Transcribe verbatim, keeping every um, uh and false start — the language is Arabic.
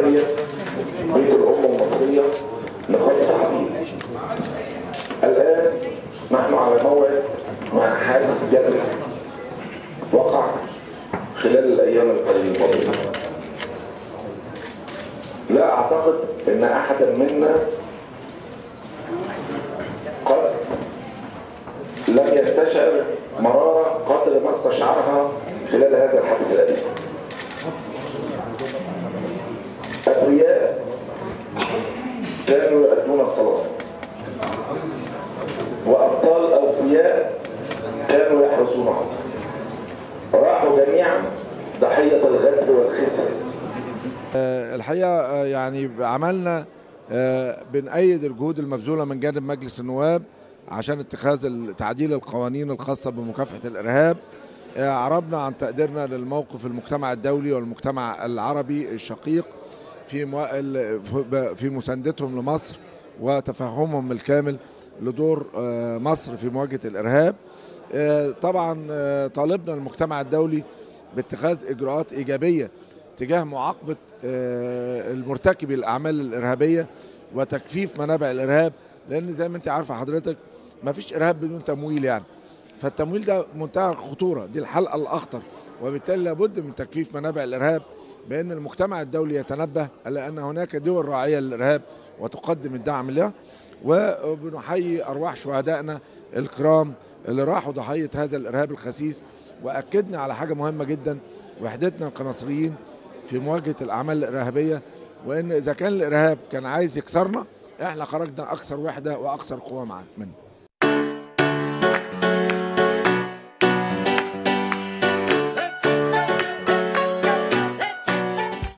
الحريه بيت الامه المصريه لخالص حبيب. الان نحن على موعد مع حادث جبل وقع خلال الايام القليله. لا اعتقد ان احدا منا قد لم يستشعر مرارة قدر ما استشعرها خلال هذا الحادث الأليم. أبرياء كانوا يؤدون الصلاة، وأبطال أوفياء كانوا يحرسونهم، راحوا جميعا ضحية الغدر والخسر. الحقيقة يعني عملنا بنأيد الجهود المبذولة من جانب مجلس النواب عشان اتخاذ تعديل القوانين الخاصة بمكافحة الإرهاب. عربنا عن تقديرنا للموقف المجتمع الدولي والمجتمع العربي الشقيق في في مساندتهم لمصر وتفهمهم الكامل لدور مصر في مواجهة الإرهاب. طبعا طالبنا المجتمع الدولي باتخاذ إجراءات إيجابية تجاه معاقبة المرتكبي الأعمال الإرهابية وتكفيف منابع الإرهاب، لأن زي ما أنت عارفة حضرتك ما فيش إرهاب بدون تمويل يعني، فالتمويل ده منتهى الخطورة، دي الحلقة الأخطر، وبالتالي لابد من تكفيف منابع الإرهاب، بأن المجتمع الدولي يتنبه على أن هناك دول راعية للإرهاب وتقدم الدعم له. وبنحيي أرواح شهدائنا الكرام اللي راحوا ضحية هذا الإرهاب الخسيس، وأكدنا على حاجة مهمة جدا، وحدتنا كمصريين في مواجهة الأعمال الإرهابية، وإن إذا كان الإرهاب كان عايز يكسرنا، إحنا خرجنا أكثر وحدة وأكثر قوة منه.